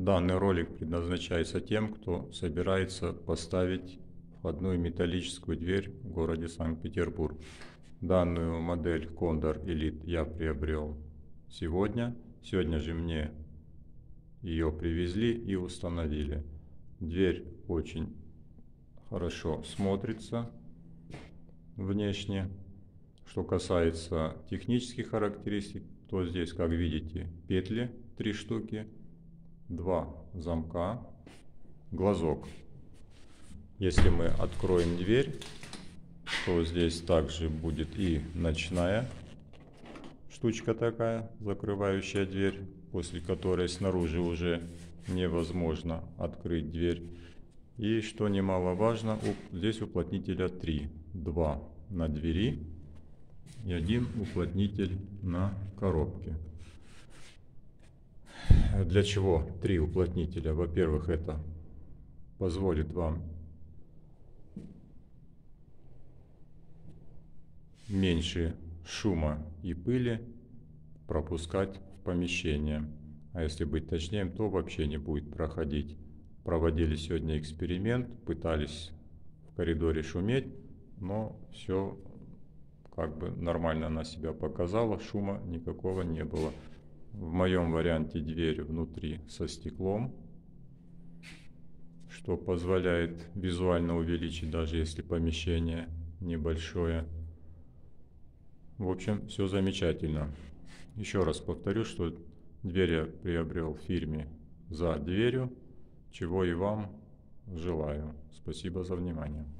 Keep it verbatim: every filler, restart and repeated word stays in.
Данный ролик предназначается тем, кто собирается поставить входную металлическую дверь в городе Санкт-Петербург. Данную модель Condor Elite я приобрел сегодня. Сегодня же мне ее привезли и установили. Дверь очень хорошо смотрится внешне. Что касается технических характеристик, то здесь, как видите, петли три штуки, два замка, глазок. Если мы откроем дверь, то здесь также будет и ночная штучка такая, закрывающая дверь, после которой снаружи уже невозможно открыть дверь. И что немаловажно, здесь уплотнителя три. Два на двери и один уплотнитель на коробке. Для чего три уплотнителя? Во-первых, это позволит вам меньше шума и пыли пропускать в помещение. А если быть точнее, то вообще не будет проходить. Проводили сегодня эксперимент, пытались в коридоре шуметь, но все как бы нормально она себя показала, шума никакого не было. В моем варианте дверь внутри со стеклом, что позволяет визуально увеличить, даже если помещение небольшое. В общем, все замечательно. Еще раз повторю, что дверь я приобрел в фирме «За дверью», чего и вам желаю. Спасибо за внимание.